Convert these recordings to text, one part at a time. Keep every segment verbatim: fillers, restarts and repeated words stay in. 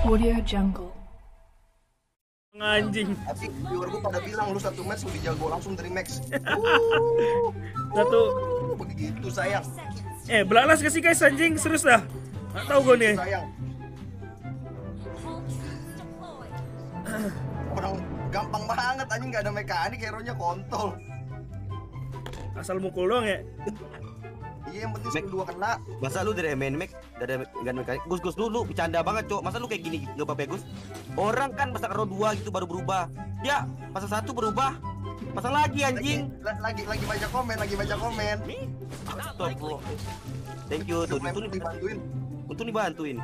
Audio Jungle. Anjing. Tapi viewer gue pada bilang lu satu match lebih jago langsung dari max. Satu. Begitu sayang. Eh, belalas gak sih guys anjing? Serius dah. Gak tau gue nih. Sayang. Orang gampang banget anjing, gak ada mekanik, hero-nya kontol. Asal mukul doang ya. Iya, yang penting skill dua kena. Masa lu dari main mech, dari gun mekanik. Gus Gus dulu bercanda banget, Cok. Masa lu kayak gini enggak apa-apa, Gus? Orang kan pasang hero dua gitu baru berubah. Ya, pasang satu berubah. Pasang lagi anjing. Lagi lagi, lagi baca komen, lagi baca komen. Stop, bro. Thank you tuh, itu dibantuin. Untung dibantuin.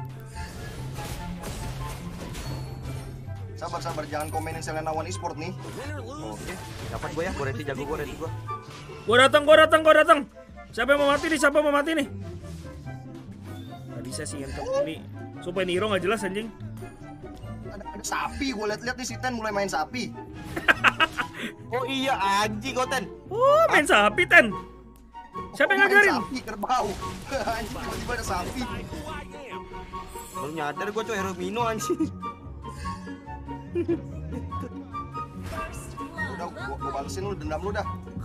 Sabar-sabar, jangan komenin Selena One Esport nih. Oke, dapat gua ya, gua ready jago gua ready gua. Gua datang, gua datang, gua datang. Siapa yang mau mati nih? Siapa yang mau mati nih? Gak bisa sih ngentok ini. Supaya ini hero gak jelas anjing. Ada, ada sapi, gue liat-liat nih si Ten mulai main sapi. Oh iya anjing Goten. Oh, main sapi Ten. Siapa yang ngajarin? Sapi kerbau. Anjing, tiba-tiba ada sapi. Baru nyadar gua, Cok, hero Mino anjing. Udah, gua, gua balesin lu, dendam lu dah.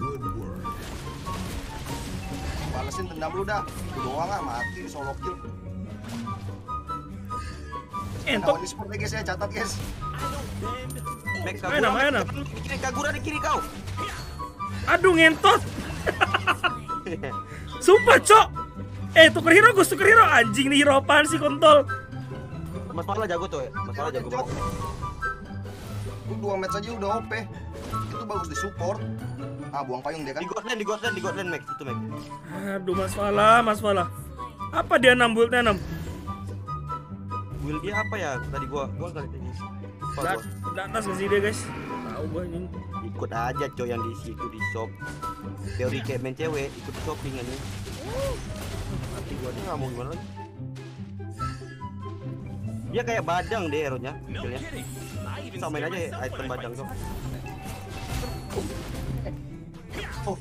Balesin dendam lu dah. Itu doang ah, mati di solo kill. Entok. Ini sport guys ya, catat guys. Mek Main main Kagura. Kiri Kagura di kiri kau. Aduh ngentot. Sumpah, Cok. Eh, tuker hero, Gus, tuker hero. Anjing nih hero apaan sih kontol. Masalah jago tuh ya. Masalah jago banget. Lu dua match aja udah O P. Itu bagus di support. Ah, buang payung dia kan. Di Godland, di Godland, di Godland Mek, itu Mek. Aduh, Mas Fala, Mas Fala. Apa dia enam buildnya enam? Build dia apa ya? Tadi gua gua enggak lihat ini. Da di atas ke sini dia, guys. Tahu gua anjing. Ikut aja, Cok, yang di situ di shop. Teori kayak main cewek, ikut shopping anjing. Nanti gua nih enggak mau gimana lagi. Dia kayak badang deh hero-nya, skillnya. Samain aja ya, item badang tuh. Oh,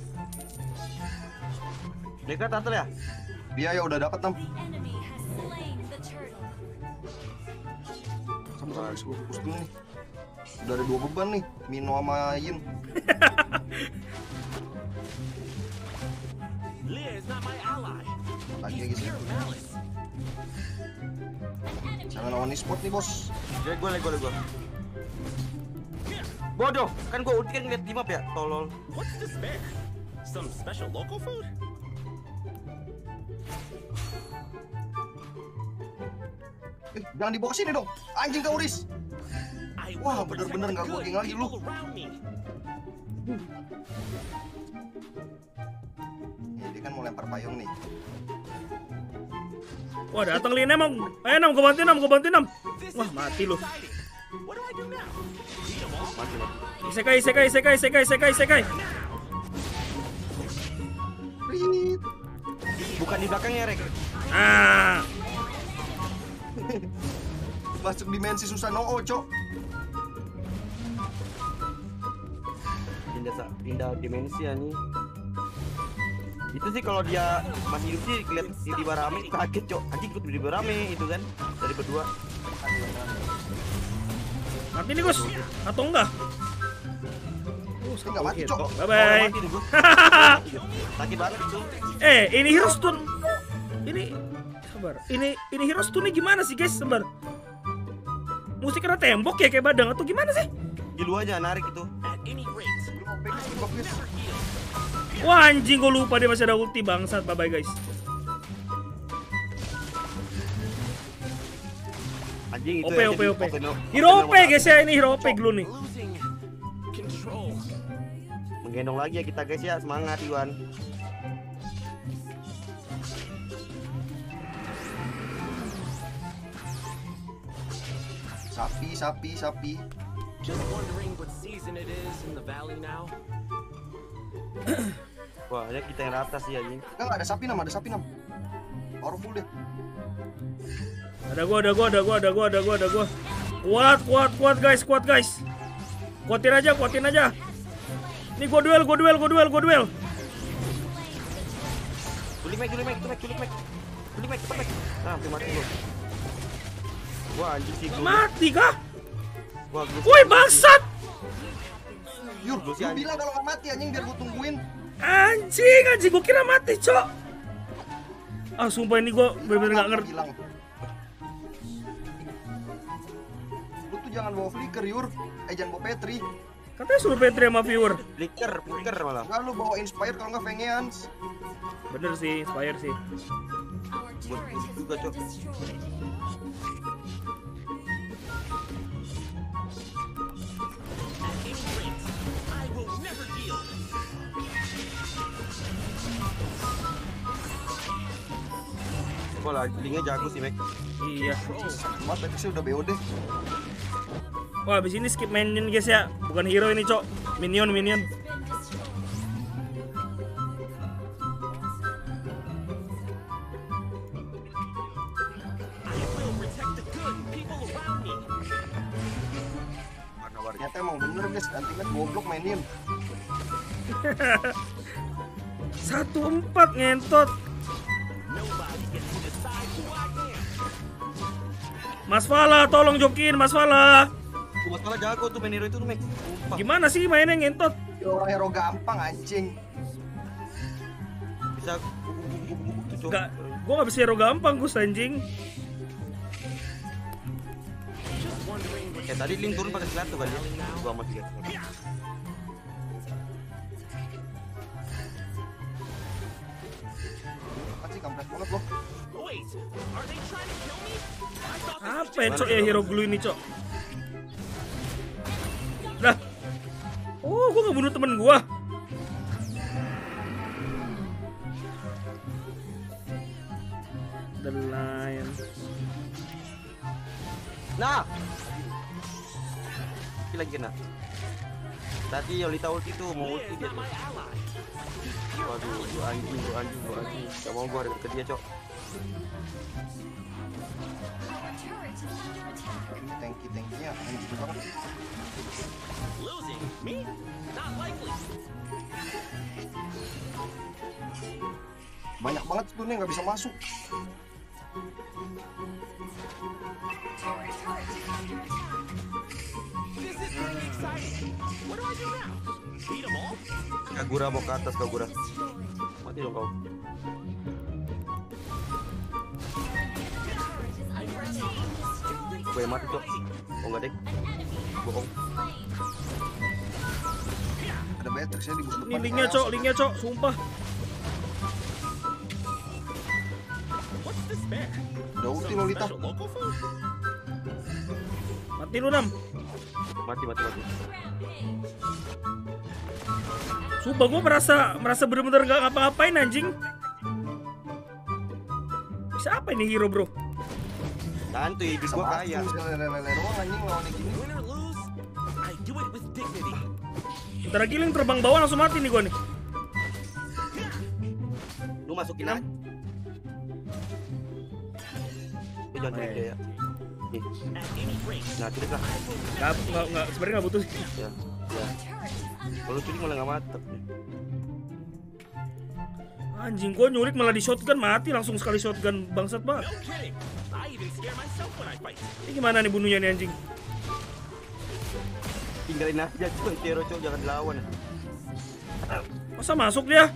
Dekat turtle ya? dia ya udah dapat enam. Sama-sama guys, gua fokus dulu nih. Udah ada dua beban nih, Mino sama Yin. Lagi guys. Jangan lawan e-sport nih, bos. Lihat gua, lihat gua, lihat gua. Bodoh, kan gua ulti kan ngeliat di map ya, tolol. What's this bear? Some special local food? Eh, jangan dibawa ke sini dong. Anjing kau Riz. Wah, bener-bener nggak gua geng lagi lu. Ya, dia kan mau lempar payung nih. Wah, datang Lina emang. Ayo enam, gua bantuin enam, gua bantuin enam. Wah, mati lu. Mati, mati. Isekai, isekai, isekai, isekai, isekai, isekai. Rit. Bukan di belakangnya, Rek. Ah. Masuk dimensi susah no cok. Pindah pindah dimensi ya nih. Itu sih kalau dia masih hidup sih lihat tiba-tiba rame kaget, Cok. Anjing ikut tiba-tiba rame itu kan dari berdua. Mati nih, Gus. Atau enggak? Oh, saya nggak mati cok. Bye bye. Mati nih, gua. Sakit banget itu. Eh, ini hero stun. Ini sabar. Ini ini hero stun gimana sih, guys? Sabar. Musik kena tembok ya kayak badang atau gimana sih? Gilu aja narik itu. Wah, anjing, gue lupa dia masih ada ulti bangsat. Bye bye, guys. Anjing itu. O P, ya, O P, jadi O P. Openo- Hero O P, Openo guys ya. Ini hero O P dulu nih. Menggendong lagi ya kita, guys ya. Semangat, Iwan. Sapi, sapi, sapi. Just wondering what season it is in the valley now. Wah, ya kita yang rata sih anjing. Enggak, nggak ada sapi nam, ada sapi nam. Powerful deh. Ada gua, ada gua, ada gua, ada gua, ada gua, ada gua. Kuat, kuat, kuat, guys, kuat, guys. Kuatin aja, kuatin aja. Nih gua duel, gua duel, gua duel, gua duel. Culik Mek, culik Mek, culik Mek, culik Mek. Culik Mek, cepet Mek. Nah, hampir mati gua. Wah anjing sih. Mati kah? Wah, gua- Woi bangsat! Yur, Lu lu si anjing. bilang kalau nggak mati anjing biar gua tungguin. Anjing, anjing gua kira mati, Cok. Ah, sumpah ini gua bener-bener gak Gua ngerti. bilang. Lu tuh jangan bawa flicker, Yur. Eh, jangan bawa Petri. Katanya suruh Petri sama viewer. Flicker, flicker malah. Enggak, lu bawa Inspire kalau nggak Vengeance. Bener sih, Inspire sih. Buat buat juga, Cok. I will never yield. Wah, lah, linknya jago sih, Mek. Iya. Mas, tadi sih udah B O D. Wah, abis ini skip minion guys ya. Bukan hero ini, Cok. Minion, minion. I will protect the good people around me. Warna-warni. Ternyata emang bener guys, anti-match goblok mainin. Satu empat ngentot. Nobody gets to decide who I am. Mas Fala, tolong jokin Mas Fala. Tuh, masalah jago tuh main hero itu tuh, Mek. Sumpah. Gimana sih mainnya ngentot? Ya, orang hero gampang anjing. Bisa gubuk-gubuk tuh, Cok. Gak, gua gak bisa hero gampang Gus anjing. Just wondering what Eh tadi link turun pakai silat tuh kan ya. Gua amat lihat. Pasti kampret banget loh. Wait, are they trying to kill me? I thought this was Apa ya, Cok, ya hero glue ini, Cok? Dah. Oh, gua gak bunuh temen gua. The Lion. Nah. Ini lagi kena. Tadi Yolita ulti tuh mau ulti dia. not my ally. Waduh, lu anjing, lu anjing, lu anjing. Gak mau gua deket dia, Cok. Ini tanki-tankinya anjing banget. Losing me? Not likely. Banyak banget tuh nih nggak bisa masuk. This is pretty exciting. What do I do now? Beat them all? Kagura mau ke atas, Kagura. Mati dong kau. Gue mati, Cok. Oh enggak, Dek. Bohong. Ada Beatrix ya di bus depan. Ini linknya, Cok, linknya, Cok, sumpah. What's this bear? Udah ulti Some Lolita. special local food? Mati lu, Nam. Mati, mati, mati. Sumpah gua merasa merasa bener-bener gak ngapa-ngapain anjing. Bisa apa ini hero, Bro? Santuy, bis gua kaya. Lele-lele doang anjing lawannya gini. Win or lose, I do it with dignity. Bentar lagi link terbang bawah langsung mati nih gua nih. Lu masukin Enam. aja. Lu jangan culik dia ya. Nih. At any rate, Nah, culik lah. Gak, gak, gak sebenarnya gak butuh sih. Ya, ya. Kalau culik malah nggak mantep. Anjing gua nyulik malah di shotgun mati langsung sekali shotgun bangsat banget. no kidding. I even scare myself when I fight. Ini gimana nih bunuhnya nih anjing? Tinggalin aja tuh hero, Cok, jangan dilawan. Masa masuk dia?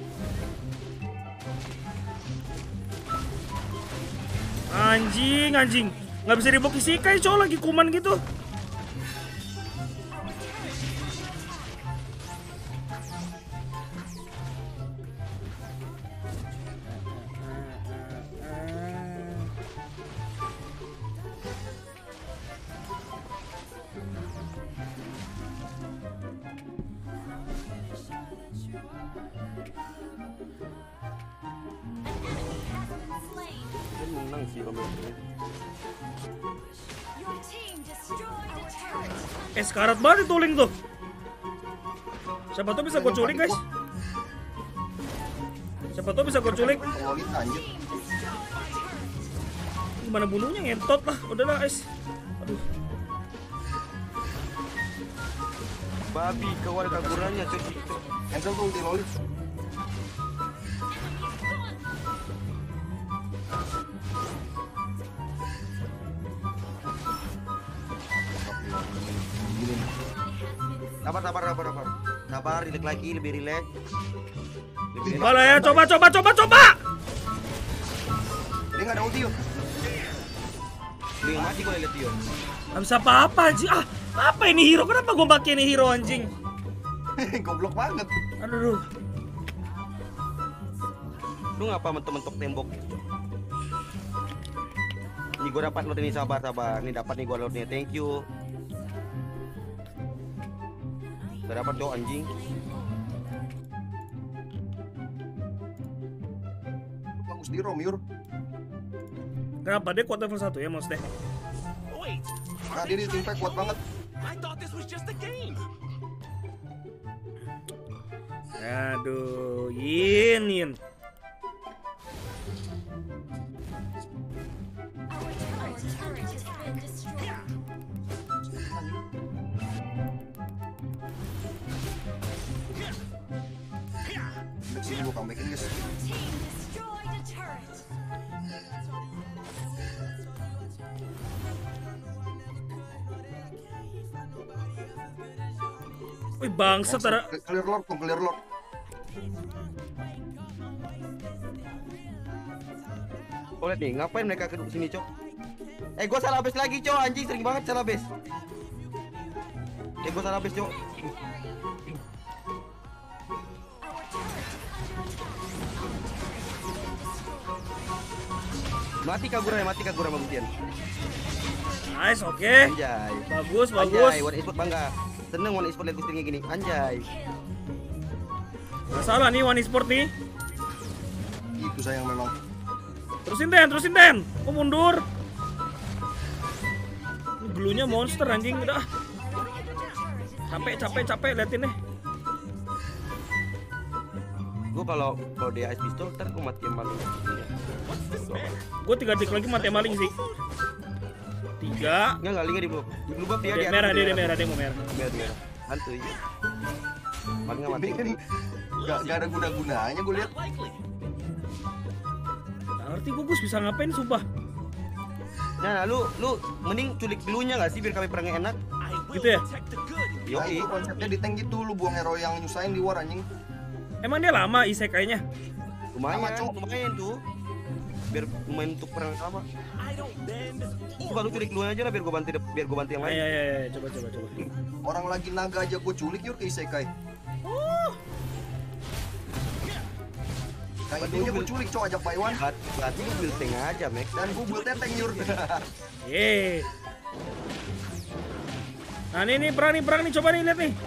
Anjing, anjing. Nggak bisa diblok Isekai, cowok lagi kuman gitu. Dia menang sih kalau menurut Eh, sekarat banget itu link tuh. Siapa tuh bisa gua culik, guys? Siapa tuh bisa gua culik? Lolita anjir. Gimana bunuhnya ngentot lah. Udahlah, guys. Aduh. babi keluar Kaguranya, Cok. Cancel tuh ulti Loli. Sabar, sabar, sabar, sabar. Sabar, relax lagi, lebih relax. Lebih relax. Coba ya, coba, coba, coba, coba. Dia nggak ada ulti yuk. Lu yang mati gue liat Tio. Gak bisa apa-apa anjing. Ah, apa ini hero? Kenapa gue pakai ini hero anjing? Goblok banget. Aduh. Lu ngapa mentok-mentok tembok? Ini gue dapat loot ini, sabar, sabar. Ini dapat nih gue lootnya, thank you. Gak dapat cowok anjing. Bagus di Rom, Yur. Kenapa dia kuat level satu ya maksudnya? Wait, Nah, dia di tim fight kuat banget. I thought this was just a game. Aduh, Yin, Yin. Back sini gua comebackin guys. Wih, bangsat ada. Clear lord, tuh, clear lord. Oh, liat nih, ngapain mereka ke sini, Cok? Eh, gua salah base lagi, Cok. Anjing sering banget salah base. Eh, gua salah base, Cok. Mati Kagura, mati Kagura Magutian. Nice, oke. Anjay. Bagus, bagus. Anjay, One Esport bangga. Seneng One Esport lihat gustringnya gini. Anjay. Gak salah nih One Esport nih. Itu sayang memang. Terusin Den, terusin Den. Kok mundur? Ini gelunya monster anjing udah. Capek, capek, capek liatin deh. Gua kalau kalau dia ice pistol, ntar gua mati yang maling. Gue tiga detik lagi mati maling sih. Tiga. Enggak, enggak lingnya di blue. Di blue buff dia Dia di merah, atas, dia, dia merah, dia mau merah. Merah, merah. Santuy. Paling nggak mati. Ini kan gak, gak ada guna-gunanya gue lihat. Likely. Gak ngerti gue Gus bisa ngapain sumpah. Nah, nah, lu lu mending culik dulunya nggak sih biar kami perangnya enak. I will Gitu ya? protect the good. Nah, Yoi. itu konsepnya di tank gitu, lu buang hero yang nyusahin di war anjing. Emang dia lama isekainya? Lumayan, Sama, Cok. lumayan tuh. Biar lumayan untuk perang sama. I don't bend Coba lu culik duluan aja lah biar gua bantu biar gua bantu yang Ayo, lain. ayo, ayo, coba, coba, coba. Orang lagi naga aja gue culik yur ke isekai. Nah, itunya gue culik cowok ajak Paiwan. Berarti berarti lu build tank aja, Max. Dan gue build tank yur. Yeay. Nah ini nih perang nih perang nih coba nih lihat nih.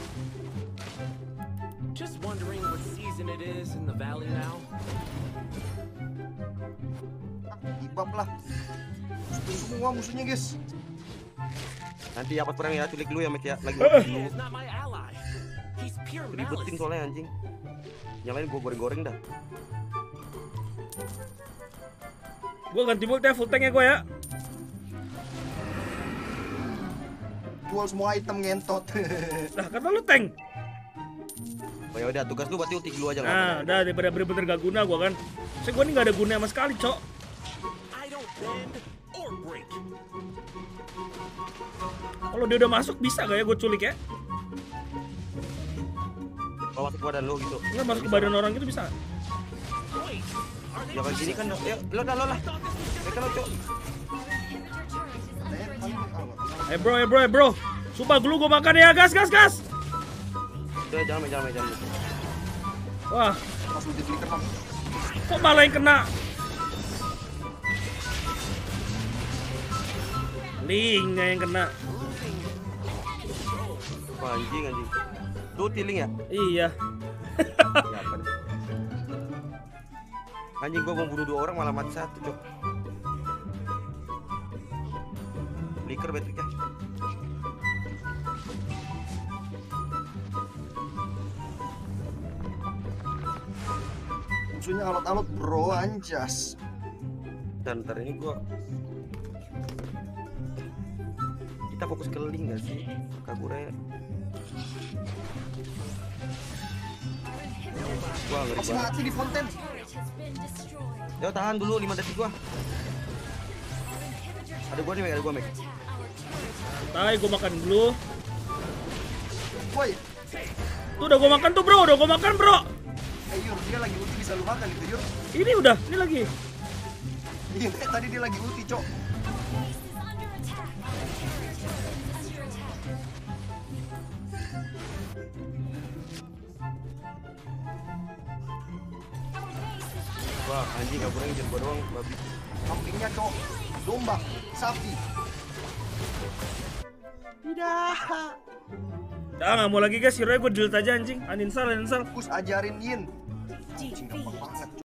Just wondering what season it is in the valley now. Ibab lah. Sudah semua musuhnya guys. Nanti apa perang ya culik dulu ya, Max ya. Lagi He is not my ally. He's pure ribetin malice. soalnya anjing. Yang lain gua goreng-goreng dah. Gue ganti build ya full tank ya gue ya. Jual semua item ngentot. Nah kata lu tank. Oh ya udah, tugas lu berarti ulti dulu aja nggak Nah apa-apa. udah daripada bener-bener gak guna gue kan. Saya gue nih gak ada guna sama sekali cok. I don't bend or break. Kalau dia udah masuk bisa gak ya gue culik ya? Kalau masuk ke badan lu gitu. Enggak masuk ke badan orang gitu bisa. Wait, are they Ya kayak gini kan, ya lo dah lo lah. Mereka lo cok. Eh bro, eh bro, eh bro. Sumpah dulu gue makan ya, gas, gas, gas. Udah jangan main, jangan main, jangan main. Wah, Pas ulti flicker bang. kok malah yang kena? Linknya yang kena. Wah, anjing anjing. Lu tiling ya? Iya. Ya apa nih? Anjing gua mau bunuh dua orang malah mati satu cok. Flicker baterainya. Musuhnya alot-alot bro anjas. Dan ntar ini gua kita fokus ke link gak sih? Kagura ya. Wah ngeri Masih banget. mati di fonten. Yo tahan dulu lima detik gua. Ada gua nih, Meg, ada gua, Meg. Tai gue makan dulu. Woi, Tuh udah gua makan tuh bro, udah gua makan bro. Eh Yur, dia lagi ulti bisa lu makan gitu Yur. Ini udah, ini lagi. Iya, tadi dia lagi ulti, Cok. Wah, anjing kabur ngejar gua doang, babi. Kambingnya, Cok. Domba, sapi. Tidak. Ah, nggak mau lagi guys, hero gue delete aja anjing. Uninstall, uninstall. Gus ajarin Yin. Anjing gampang banget.